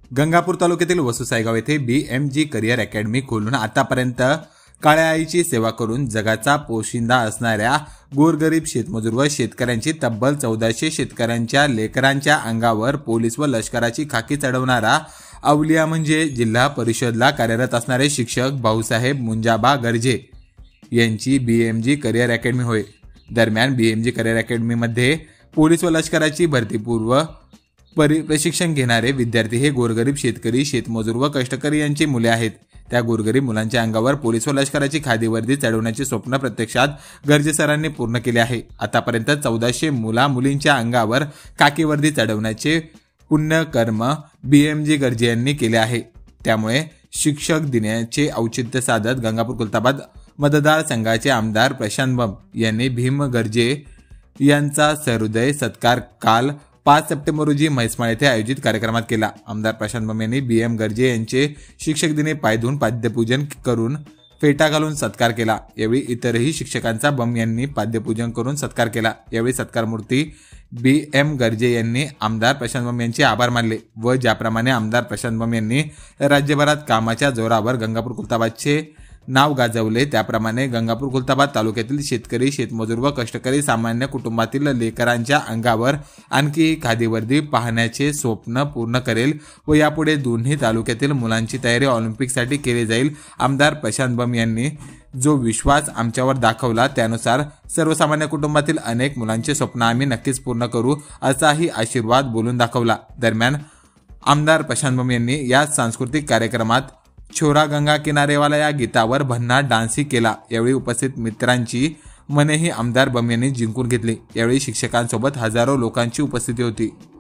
गंगापूर तालुक्यातील वसुसायगाव येथे BMG career academy खोलून आतापर्यंत काळ्या आईची सेवा करून जगाचा पोशिंदा असणाऱ्या गोरगरीब शेतमजूर व शेतकऱ्यांची तब्बल 1400 शेतकऱ्यांच्या लेकरांच्या अंगावर पोलीस व लष्कराची खाकी चढवणारा अवलिया म्हणजे जिल्हा परिषदला कार्यरत असणारे शिक्षक भाऊसाहेब मुंजाबा गर्जे यांची BMG करिअर अकॅडमी होय। दरम्यान BMG करिअर अकॅडमीमध्ये पोलीस व लष्कराची भरतीपूर्व प्रशिक्षण घेणारे विद्यार्थी हे गोरगरीब शेतकरी, शेतमजूर व कष्टकरी यांची मुले आहेत। त्या गोरगरीब मुलांच्या अंगावर पोलीस व लष्कराची खादी वर्दी चढवण्याचे स्वप्न प्रत्यक्षात गर्जे सरांनी पूर्ण केले आहे। आतापर्यंत 1400 मुला-मुलींच्या अंगावर खाकी वर्दी चढवण्याचे पुण्यकर्म BMG गर्जे यांनी केले आहे। त्यामुळे शिक्षक दिनाचे औचित्य साधत गंगापूर खुलताबाद मतदारसंघाचे आमदार प्रशांत बंब यांनी भीम गर्जे यांचा सहृदय सत्कार काल 5 सप्टेंबर रोजी म्हैसमाळ येथे आयोजित कार्यक्रमात केला। आमदार प्रशांत बंब यांनी BM गर्जे यांचे शिक्षक दिनी पाय धुवून पाद्यपूजन करून फेटा घालून सत्कार केला। यावेळी इतरही शिक्षकांचा बंब यांनी पाद्यपूजन करून सत्कार केला। यावेळी सत्कारमूर्ती BM गर्जे यांनी आमदार प्रशांत बंब यांचे आभार मानले व ज्याप्रमाणे आमदार प्रशांत बंब यांनी राज्यभरात कामाच्या जोरावर गंगापूर खुलताबादचे नाव गाजवले त्याप्रमाणे गंगापूर खुलताबाद तालुक्यातील शेतकरी, शेतमजूर व कष्टकरी सामान्य कुटुंबातील लेकरांच्या अंगावर आणखी खादी वर्दी पाहण्याचे स्वप्न पूर्ण करेल व यापुढे दोन्ही तालुक्यातील मुलांची तयारी ऑलिम्पिकसाठी केली जाईल। आमदार प्रशांत बंब यांनी जो विश्वास आमच्यावर दाखवला त्यानुसार सर्वसामान्य कुटुंबातील अनेक मुलांचे स्वप्न आम्ही नक्कीच पूर्ण करू असाही आशीर्वाद बोलून दाखवला। दरम्यान आमदार प्रशांत बंब यांनी या सांस्कृतिक कार्यक्रमात छोरा गंगा किनारेवाला या गीतावर भन्नाट डान्सही केला। यावेळी उपस्थित मित्रांची मनेही आमदार बंब यांनी जिंकून घेतली। यावेळी शिक्षकांसोबत हजारो लोकांची उपस्थिती होती।